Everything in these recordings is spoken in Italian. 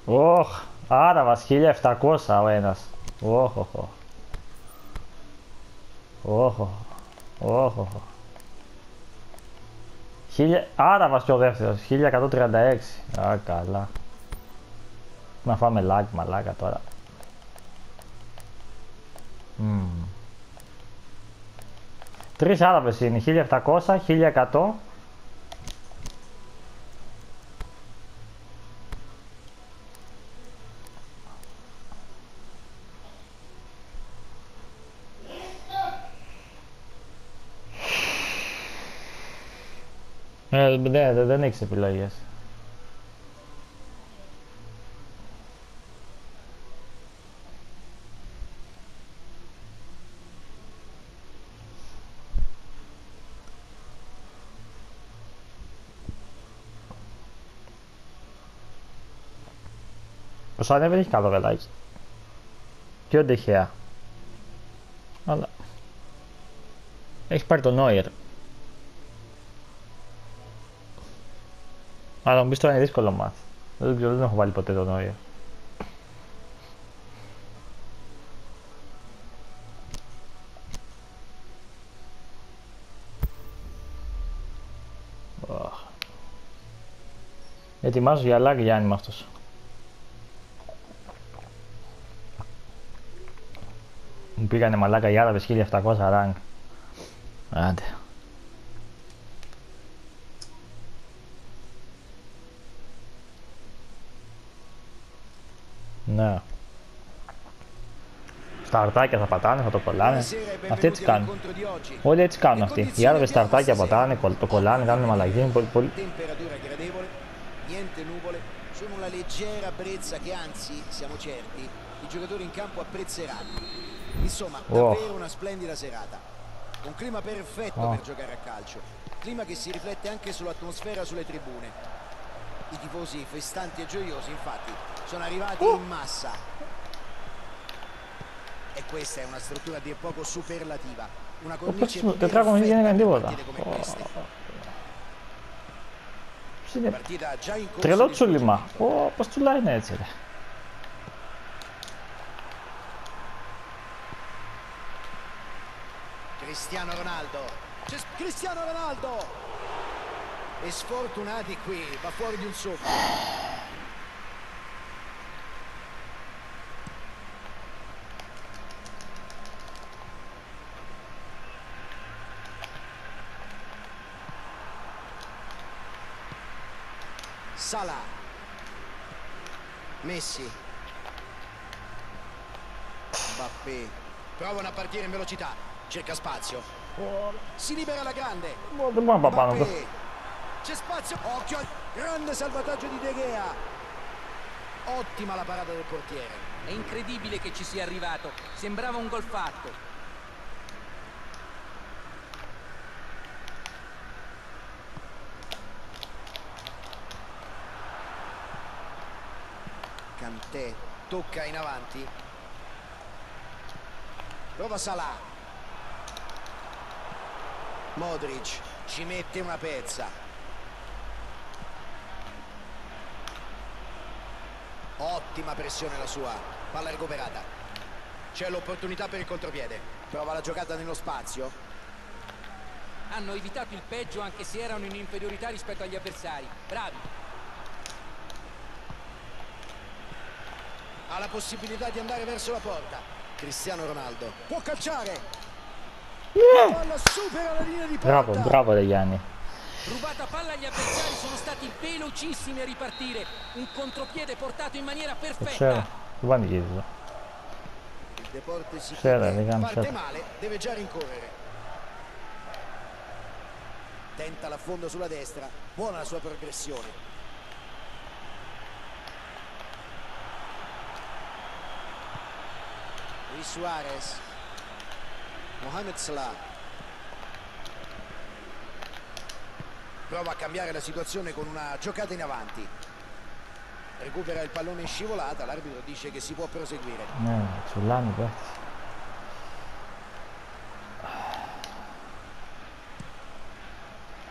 Ωχ, Άραβας 1700 ο ένας. Ωχ, ωχ, ωχ. Ωχ, ωχ, ωχ, ωχ. Άραβας και ο δεύτερος, 1136. Α, καλά. Να φάμε lag, μαλάκα τώρα. Τρεις Άραβες είναι, 1700, 1100. Δεν έχεις επιλογές. Ο Σάνια δεν έχει καλό βελάκι. Και ο Ντεχέα. Αλλά έχει πάρει τον Νόιερ. Αλλά μου πεις τώρα είναι δύσκολο μάθ. Δεν ξέρω, δεν έχω βάλει ποτέ τον Νόιερ. Ετοιμάζω για lag Γιάννη με αυτός. Μου πήγανε μαλάκα οι Άραβες 1700 rank. Άντε. Ναι. Στα αρτάκια θα πατάνε, θα το κολλάνε. Αυτοί έτσι κάνουν. Όλοι έτσι κάνουν αυτοί. Οι Άραβες στα αρτάκια πατάνε, το κολλάνε, κάνουν μαλακή. Πολύ... Niente nuvole, sono una leggera brezza che anzi, siamo certi, i giocatori in campo apprezzeranno. Insomma, davvero una splendida serata. Un clima perfetto per giocare a calcio. Clima che si riflette anche sull'atmosfera sulle tribune. I tifosi festanti e gioiosi, infatti, sono arrivati in massa. E questa è una struttura a dir poco superlativa. Una cornice perfetta per partite come queste. Είναι τρελό τσούλημα. Πώς τσουλάει έτσι ρε. Cristiano Ronaldo. Cristiano Ronaldo. E sfortunati qui, va fuori di un soffio. Salah, Messi, Mbappé, provano a partire in velocità, cerca spazio, si libera la grande, Mbappé, c'è spazio, occhio, grande salvataggio di De Gea, ottima la parata del portiere. È incredibile che ci sia arrivato, sembrava un gol fatto. Kanté tocca in avanti, prova Salah, Modric ci mette una pezza, ottima pressione la sua, palla recuperata, c'è l'opportunità per il contropiede, prova la giocata nello spazio, hanno evitato il peggio anche se erano in inferiorità rispetto agli avversari, bravi. Ha la possibilità di andare verso la porta. Cristiano Ronaldo può calciare. La palla supera la linea di porta. Bravo Gianni. Rubata palla agli avversari, sono stati velocissimi a ripartire. Un contropiede portato in maniera perfetta. Il Deportes si parte male, deve già rincorrere. Tenta l'affondo sulla destra, buona la sua progressione. Luis Suarez, Mohamed Salah, prova a cambiare la situazione con una giocata in avanti, recupera il pallone in scivolata, l'arbitro dice che si può proseguire.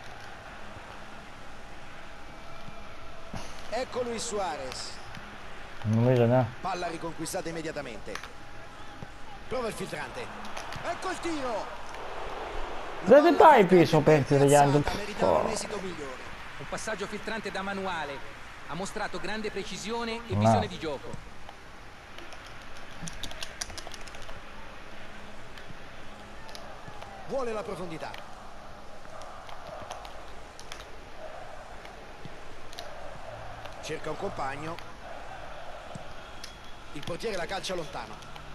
Ecco Luis Suarez, Νομίζω ναι. Palla riconquistata immediatamente. Prova il filtrante. Ecco il tiro. Δεν πάει πίσω παίχτη ρε Γιάννη. Meritava un esito migliore. Un passaggio filtrante da manuale. Ha mostrato grande precisione e visione di gioco. Vuole la profondità. Cerca un compagno. Il portiere la calcia lontano.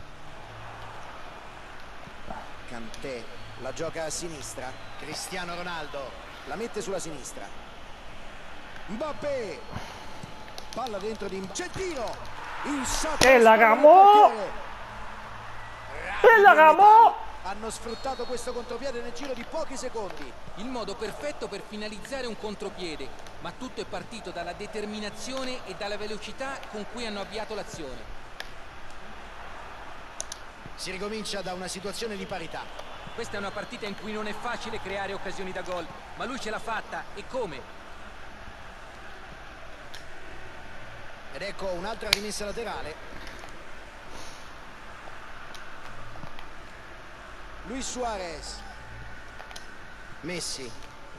Kanté la gioca a sinistra. Cristiano Ronaldo la mette sulla sinistra. Mbappé. Palla dentro di... C'è il tiro. Il shot. E la Ramò. E la Ramò. Hanno sfruttato questo contropiede nel giro di pochi secondi. Il modo perfetto per finalizzare un contropiede, ma tutto è partito dalla determinazione e dalla velocità con cui hanno avviato l'azione. Si ricomincia da una situazione di parità. Questa è una partita in cui non è facile creare occasioni da gol, ma lui ce l'ha fatta, e come? Ed ecco un'altra rimessa laterale. Luis Suarez. Messi.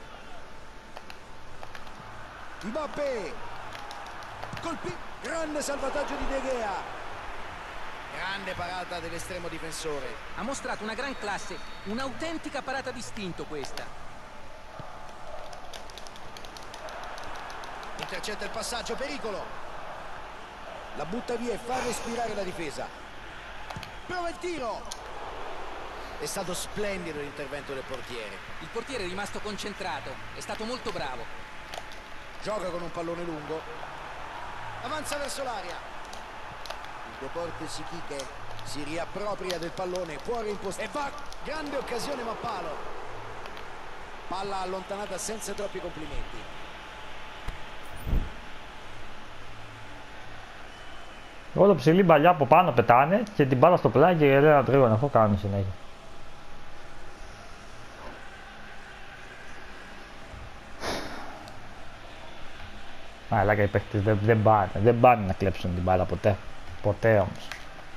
Mbappé. Grande salvataggio di De Gea. Grande parata dell'estremo difensore. Ha mostrato una gran classe, un'autentica parata d'istinto questa. Intercetta il passaggio, pericolo. La butta via e fa respirare la difesa. Prova il tiro. È stato splendido l'intervento del portiere. Il portiere è rimasto concentrato, è stato molto bravo. Gioca con un pallone lungo. Avanza verso l'area. Il Deportes Iquique si riappropria del pallone, può reimpostare. E va! Grande occasione ma palo. Palla allontanata senza troppi complimenti. Εγώ το ψηλή μπαλιά από πάνω πετάνε και την μπάλα στο πλάι και λέει ένα τρίγωνο. Αυτό κάνουν συνέχεια. Αλλά και οι παίχτες δεν πάνε να κλέψουν την μπάλα ποτέ. Ποτέ όμως.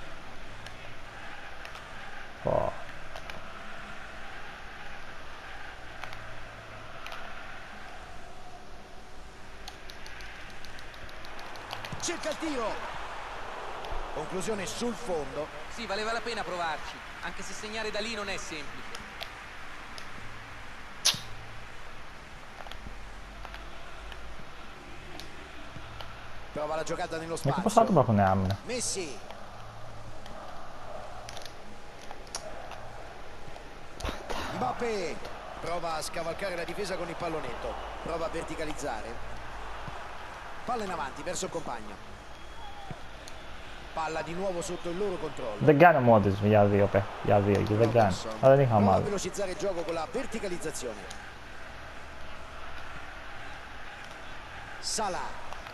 Cerca il tiro. Conclusione sul fondo. Sì, valeva la pena provarci, anche se segnare da lì non è semplice. Prova la giocata nello Γιατί πως spazio. άτομα έχουν άμυνα. Messi. Mbappé. Prova a scavalcare la difesa con il pallonetto. Prova a verticalizzare. Palla in avanti verso il compagno. Palla di nuovo sotto il loro controllo. Δεν κάνω μόντες για δύο για δύο και δεν κάνω. Αλλά δεν είχα Prova a μάλλον. velocizzare il gioco con la verticalizzazione. Salah.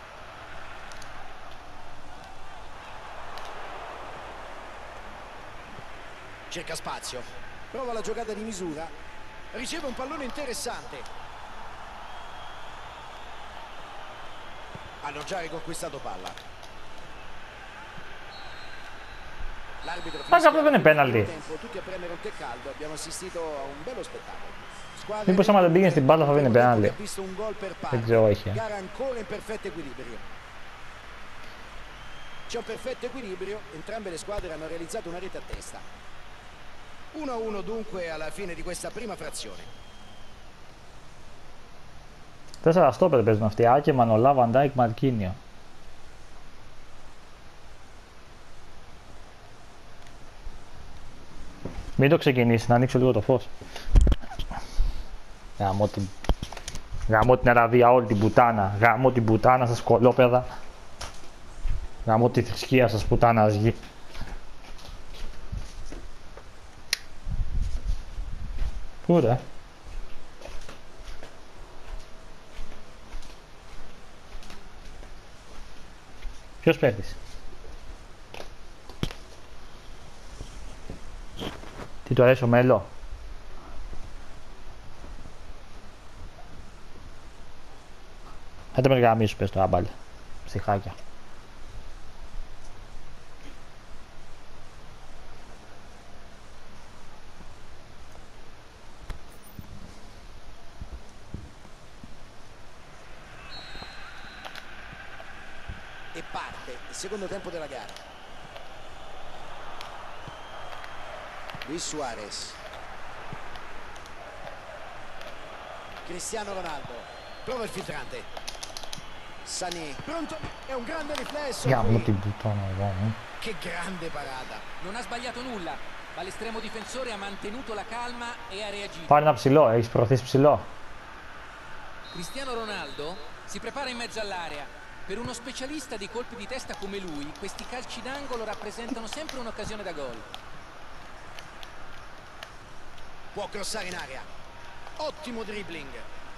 Cerca spazio. Prova la giocata di misura. Riceve un pallone interessante. Hanno già riconquistato palla. L'arbitro Raga, proprio ne penalty. Tutti a prendere un tè caldo. Abbiamo assistito a un bello spettacolo. Μήπως άμα δεν πήγαινε στην μπάλα θα βγαίνει πέναλτι. Δεν ξέρω, όχι. Gara ancora in perfetto equilibrio. C'è un perfetto equilibrio, entrambe le squadre hanno realizzato una rete a testa. 1-1 dunque alla fine di questa prima frazione. 4 στόπερ παίζουν αυτοί. Άκε, Μανολά, Βαντάικ, Μαρκίνιο. Μην το ξεκινήσει, να ανοίξω λίγο το φως. Γαμώ την Αραβία, όλη την πουτάνα. Γαμώ την πουτάνα σας κολόπεδα. Γαμώ τη θρησκεία σας πουτάνα γη. Πού ρε? Ποιος παίρνεις? Τι του αρέσει ο Μέλο? Άντε με γαμίσου πες το άμπαλε. Ψυχάκια. parte il secondo tempo della gara. Luis Suarez, Cristiano Ronaldo, prova il filtrante. Sané, pronto, è un grande riflesso. Gramot di puttana, che grande parata. Non ha sbagliato nulla, ma l'estremo difensore ha mantenuto la calma e ha reagito. Πάρει ένα ψηλό, έχεις προωθήσει ψηλό. Cristiano Ronaldo si prepara in mezzo all'area. Per uno specialista dei colpi di testa come lui, questi calci d'angolo rappresentano sempre un'occasione da gol. Può crossare in area. Ottimo dribbling.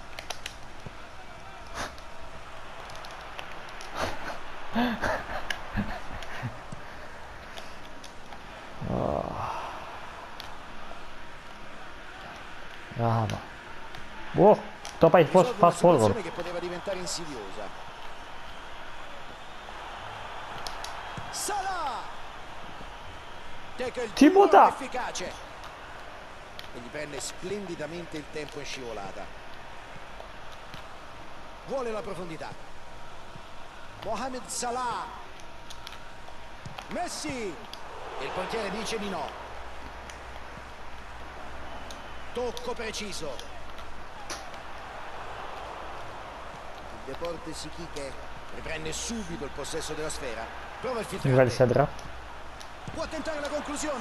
Brava. Wow, το πάει fast forward. Che poteva diventare insidiosa. Salah! Τίποτα! Efficace. E gli prende splendidamente il tempo in scivolata. Vuole la profondità. Mohamed Salah. Messi. E il portiere dice di no. Tocco preciso. Il Deportes Iquique riprende subito il possesso della sfera. Prova il Βγάλει filtrante. σέντρα. Può tentare la conclusione.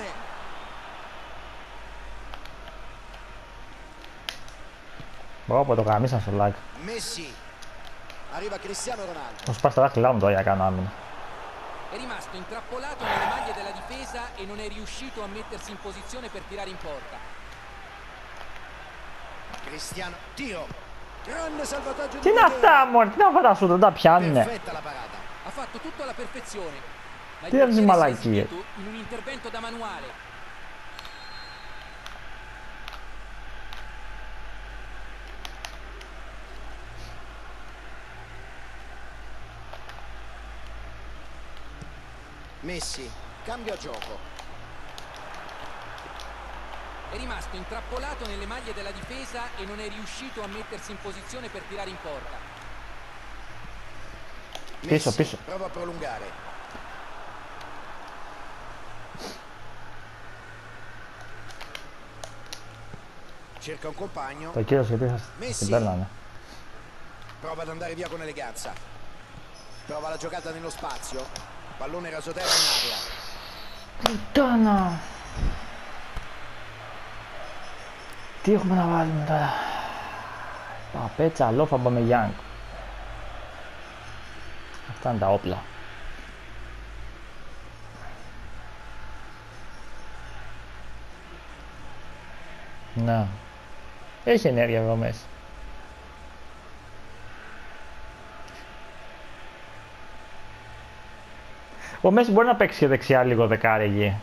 Πω, το γαμίσαν στο like. Messi. Arriva Cristiano Ronaldo. Μου σπάσει τα δάχτυλά μου τώρα για να κάνω άμυνα. È rimasto intrappolato nelle maglie della difesa e non è riuscito a mettersi in posizione per tirare in porta. Cristiano, tiro. Grande salvataggio Τι di είναι αυτά, μωρέ, τι είναι αυτά τα σου, δεν τα πιάνουνε. Perfetta la parata. Ha fatto tutto alla perfezione, ma il Tira di portiere si è malachie. esibito in un intervento da manuale. Messi, cambia gioco. È rimasto intrappolato nelle maglie della difesa e non è riuscito a mettersi in posizione per tirare in porta. Πίσω, Messi, πίσω. prova a prolungare. Cerca un compagno. Το κύριο γιατί την παίρνανε. Prova ad andare via con eleganza. Prova la giocata nello spazio. Pallone rasoterra in aria. Puttana. Τι έχουμε να βάλουμε τώρα. Παπέτσα, λόφα, Μπαμεγιάνγκ. Αυτά είναι τα όπλα. Να. Έχει ενέργεια εδώ μέσα. Ο Μέση μπορεί να παίξει και δεξιά λίγο δεκάρι εκεί.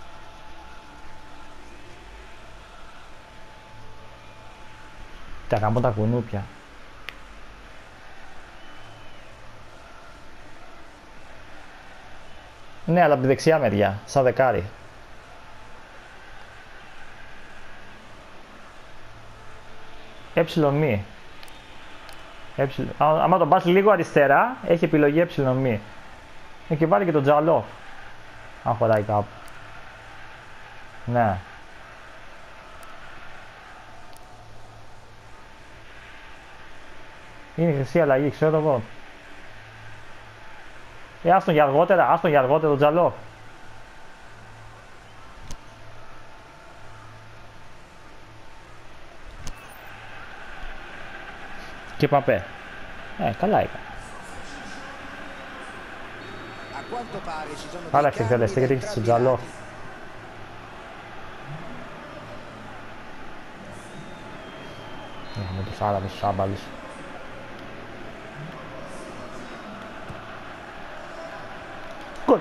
Τα γαμώ τα κουνούπια. Ναι, αλλά από τη δεξιά μεριά, σαν δεκάρι. Μη. Άμα τον πας λίγο αριστερά, έχει επιλογή μη. Και βάλει και τον Τζαλόφ. Αν χωράει κάπου. Ναι. Είναι η χρυσή αλλαγή, ξέρω εγώ. Άστον για αργότερα, τον Τζαλόφ. Και Παπέ. Καλά έκανε. Άλλαξε εκτελεστή γιατί έχεις τον Τζαλόφ. Με τους Άραβες, τους άμπαλους. Γκολ!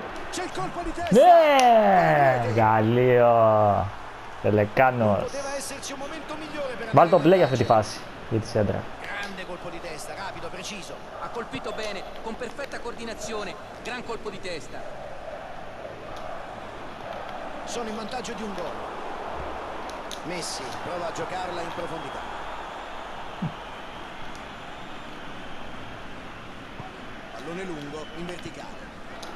Ναι! Γαλλίο! Τελεκάνος. Βάλ' το μπλε για αυτή τη φάση, για τη σέντρα. Grande colpo di testa, rapido, preciso. Ha colpito bene, con perfetta coordinazione, gran colpo di testa. Sono in vantaggio di un gol. Messi prova a giocarla in profondità. Pallone lungo in verticale.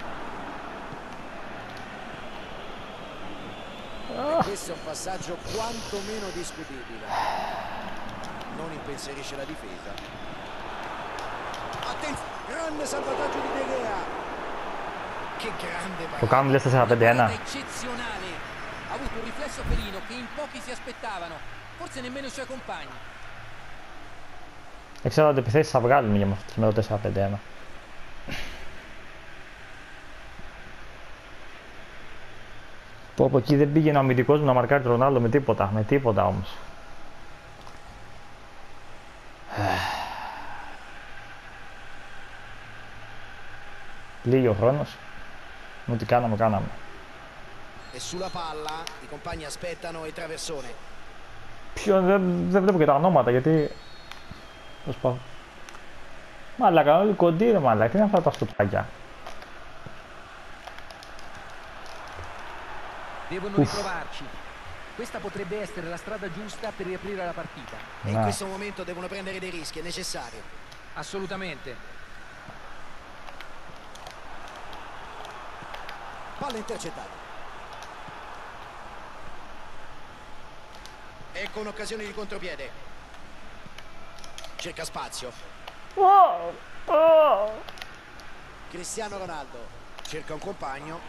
E questo è un passaggio quantomeno discutibile. Non impensierisce la difesa. Attenzione, grande salvataggio di De Gea. Che grande Giocando le stesse pedena. Eccezionale. Ha avuto un riflesso felino che in pochi si aspettavano, forse nemmeno i suoi compagni. Ik zou de PC savgal miyim με το 4-5-1. Πω από εκεί δεν πήγαινε ο αμυντικός μου να μαρκάρει τον Ρονάλντο με τίποτα όμως. Λίγοι ο χρόνος, ό,τι κάναμε. E sulla palla i compagni aspettano il traversone. Δεν βλέπω και τα ονόματα γιατί... Προσπαθώ. Μαλάκα, όλοι κοντοί ρε μαλάκα, τι είναι αυτά τα στουπάκια. Devono riprovarci. Questa potrebbe essere la strada giusta per riaprire la partita. E in questo momento devono prendere dei rischi, è necessario. Assolutamente. Palla intercettata. Ecco un'occasione di contropiede. Cerca spazio. Cristiano Ronaldo cerca un compagno.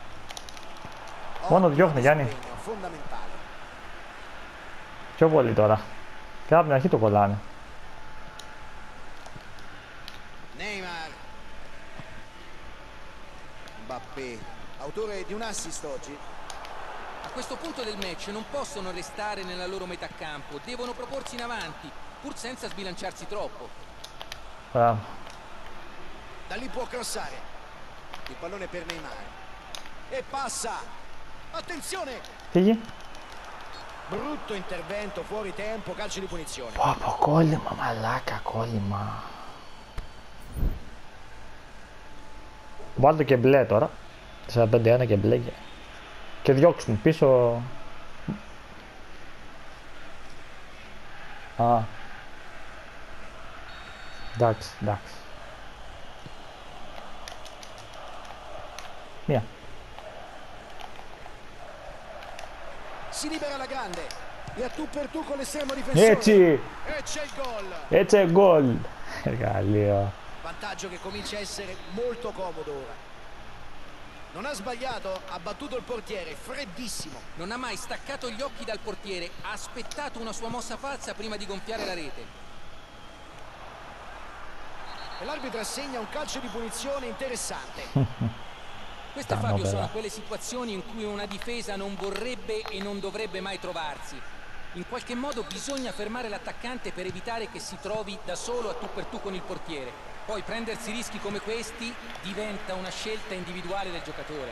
Μόνο διώχνει Γιάννη. Fondamentale. Πιο πολύ τώρα. Και από την αρχή το κολλάνε. Neymar. Mbappé, autore di un assist oggi. A questo punto del match non possono restare nella loro metà campo, devono proporsi in avanti, pur senza sbilanciarsi troppo. Bravo. Da lì può crossare. Il pallone per Neymar. E passa. Attenzione! Figli? Brutto intervento, fuori tempo, calcio di punizione. Πω κόλλημα μαλάκα, κόλλημα. Βάλτε και μπλε τώρα. 45-1 και μπλε και διώξουν πίσω. Α. Εντάξει. Μία. Si libera la grande e a tu per tu con l'estremo difensore. Έτσι. E c'è il gol. Έτσι γκολ. Εργαλείο. Vantaggio che comincia a essere molto comodo ora. Non ha sbagliato, ha battuto il portiere, freddissimo. Non ha mai staccato gli occhi dal portiere, ha aspettato una sua mossa falsa prima di gonfiare la rete. E l'arbitro assegna un calcio di punizione interessante. Queste, Fabio, sono quelle situazioni in cui una difesa non vorrebbe e non dovrebbe mai trovarsi. In qualche modo bisogna fermare l'attaccante per evitare che si trovi da solo a tu per tu con il portiere. Poi prendersi rischi come questi diventa una scelta individuale del giocatore.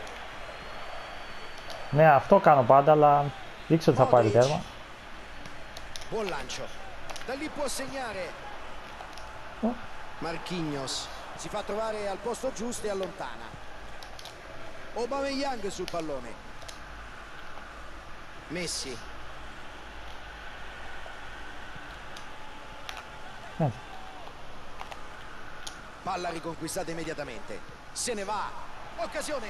Ναι, αυτό κάνω πάντα, αλλά δείξω ότι θα πάρει τέρμα. Buon lancio. Da lì può segnare. Marquinhos si fa trovare al posto giusto e allontana. Aubameyang sul pallone. Messi. Palla riconquistata immediatamente. Se ne va. Occasione.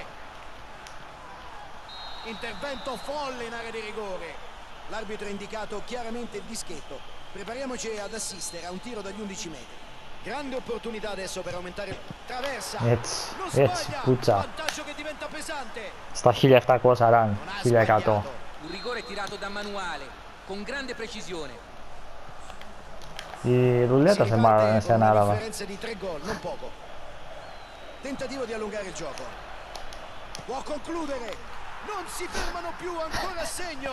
Intervento folle in area di rigore. L'arbitro ha indicato chiaramente il dischetto. Prepariamoci ad assistere a un tiro dagli 11 metri. Grande opportunità adesso per aumentare. Traversa. Non sbaglia. Vantaggio che diventa pesante. Στα 1740, 1100. Un rigore tirato da manuale, con grande precisione. Η ρουλέτα σε ένα άραβα. Differenza di 3 gol, non poco. Tentativo di allungare il gioco. Può concludere. Non si fermano più, ancora segno.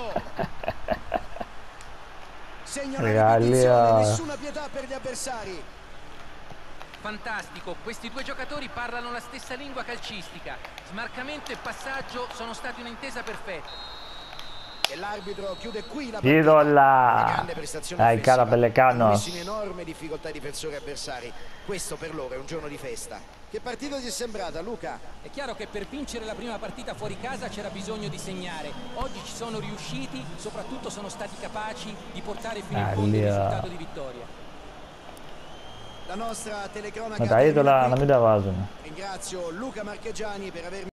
Segna una ripetizione, nessuna pietà per gli avversari. Fantastico, questi due giocatori parlano la stessa lingua calcistica. Smarcamento e passaggio sono stati un'intesa perfetta. E l'arbitro chiude qui la partita. Είδωλα! Grande prestazione Dai, cara offensiva. Pellecano. Hanno messo in enorme difficoltà i difensori avversari. Questo per loro è un giorno di festa. Che partita ti è sembrata, Luca? È chiaro che per vincere la prima partita fuori casa c'era bisogno di segnare. Oggi ci sono riusciti, soprattutto sono stati capaci di portare fino in fondo il risultato di vittoria. La La nostra telecronaca. Ma dai, la mi dava. Ringrazio Luca Marchegiani per avermi